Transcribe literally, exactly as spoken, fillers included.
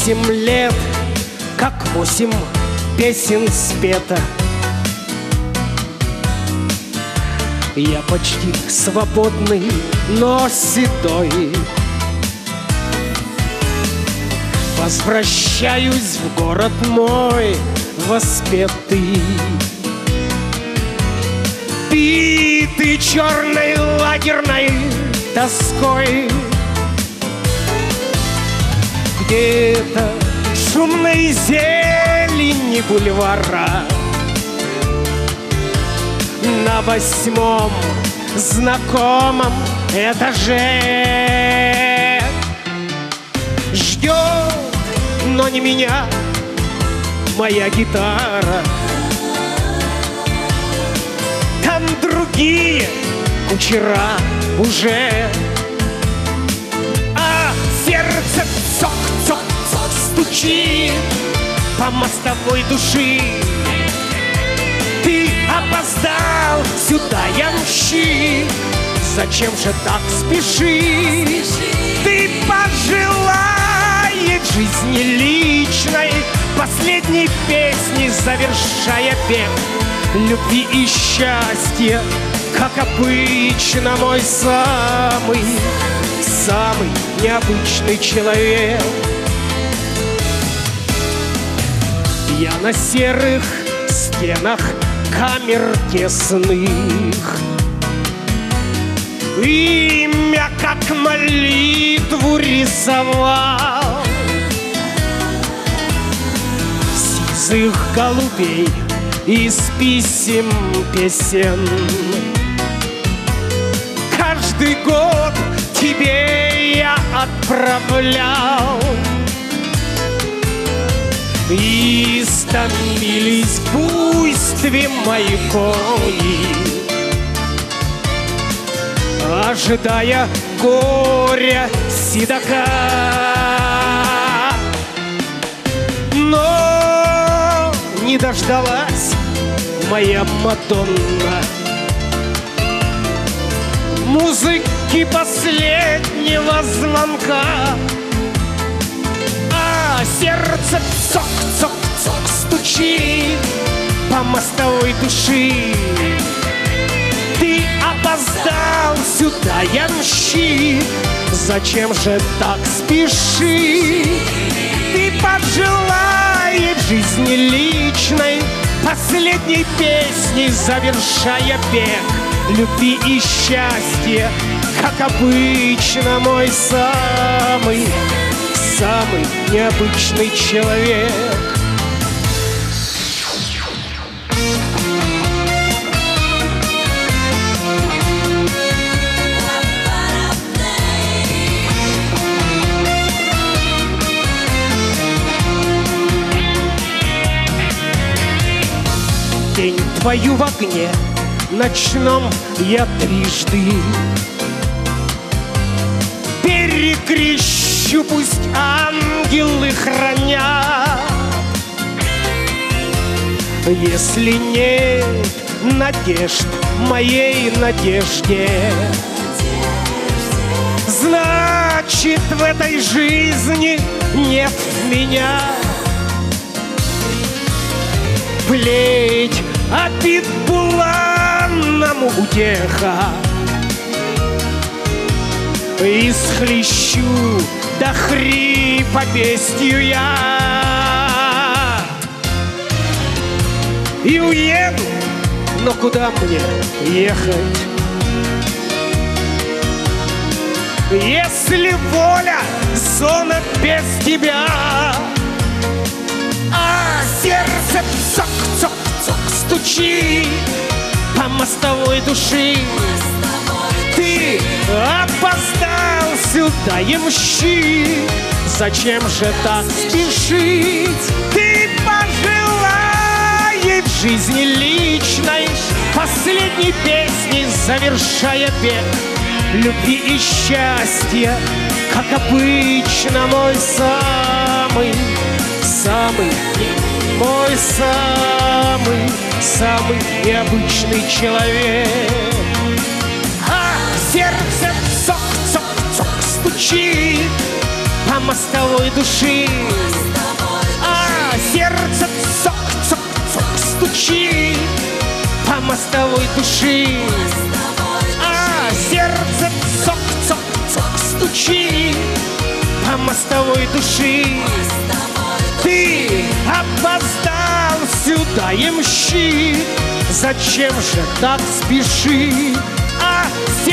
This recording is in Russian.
Восемь лет, как восемь песен спета. Я почти свободный, но седой. Возвращаюсь в город мой воспетый, битый черной лагерной тоской. Где-то в шумной зелени бульвара на восьмом знакомом этаже ждет, но не меня, моя гитара. Там другие кучера уже, а сердце цок-цок-цок стучит по мостовой души. Ты опоздал, сюда ямщик, зачем же так спешишь? Ты пожелаешь жизни личной, последней песни завершая пев любви и счастья, как обычно, мой самый, самый необычный человек. Я на серых стенах камер тесных имя как молитву рисовал. Сизых голубей из писем песен каждый год тебе я отправлял. И стомились в буйстве мои кони, ожидая горя седока. Но не дождалась моя Мадонна музыки последнего звонка. А сердце цок-цок-цок стучит по мостовой души. Ты опоздал, сюда ямщик, зачем же так спешишь? Ты поджелаешь жизни личной, последней песни завершая бег любви и счастья, как обычно, мой самый, самый необычный человек. Тень твою в огне ночном я трижды перекрещу, пусть ангелы хранят. Если нет надежд моей надежде, значит в этой жизни нет меня. Плеть обид буланному утеха, и схлещу до хрипа песню я. И уеду, но куда мне ехать? Если воля зона без тебя, а сердце цок-цок-цок стучит по мостовой души. Ты опоздал, сюда ямщик, зачем же так спешить? Ты пожелаешь жизни личной, последней песни завершая бег любви и счастья, как обычно, мой самый, самый, мой самый, самый необычный человек. А сердце цок-цок-цок стучит по мостовой души. А сердце цок-цок-цок стучит по мостовой души. А сердце цок-цок-цок стучит по мостовой души. Ты опоздал сюда, ямщик, зачем же так спеши? А